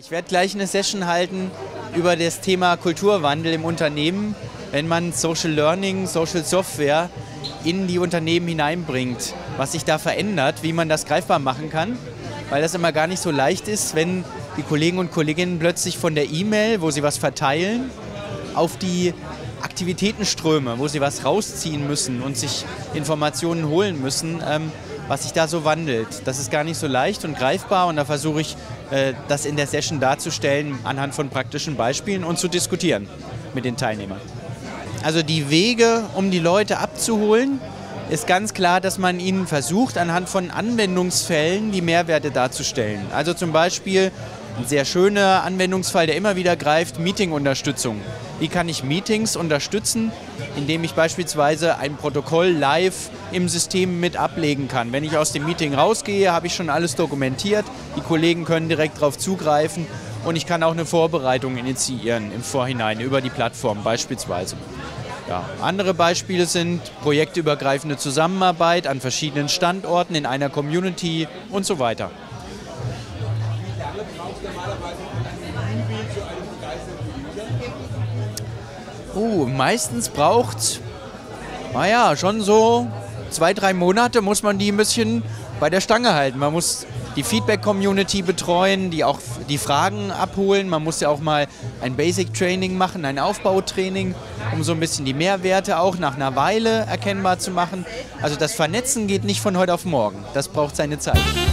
Ich werde gleich eine Session halten über das Thema Kulturwandel im Unternehmen, wenn man Social Learning, Social Software in die Unternehmen hineinbringt, was sich da verändert, wie man das greifbar machen kann, weil das immer gar nicht so leicht ist, wenn die Kollegen und Kolleginnen plötzlich von der E-Mail, wo sie was verteilen, auf die Aktivitätenströme, wo sie was rausziehen müssen und sich Informationen holen müssen, was sich da so wandelt. Das ist gar nicht so leicht und greifbar und da versuche ich, das in der Session darzustellen anhand von praktischen Beispielen und zu diskutieren mit den Teilnehmern. Also die Wege, um die Leute abzuholen, ist ganz klar, dass man ihnen versucht, anhand von Anwendungsfällen die Mehrwerte darzustellen. Also zum Beispiel ein sehr schöner Anwendungsfall, der immer wieder greift, Meeting-Unterstützung. Wie kann ich Meetings unterstützen, indem ich beispielsweise ein Protokoll live im System mit ablegen kann. Wenn ich aus dem Meeting rausgehe, habe ich schon alles dokumentiert, die Kollegen können direkt darauf zugreifen und ich kann auch eine Vorbereitung initiieren im Vorhinein über die Plattform beispielsweise. Ja, andere Beispiele sind projektübergreifende Zusammenarbeit an verschiedenen Standorten in einer Community und so weiter. Meistens braucht es, schon so 2-3 Monate muss man die ein bisschen bei der Stange halten. Man muss die Feedback-Community betreuen, die auch die Fragen abholen. Man muss ja auch mal ein Basic-Training machen, ein Aufbautraining, um so ein bisschen die Mehrwerte auch nach einer Weile erkennbar zu machen. Also das Vernetzen geht nicht von heute auf morgen. Das braucht seine Zeit.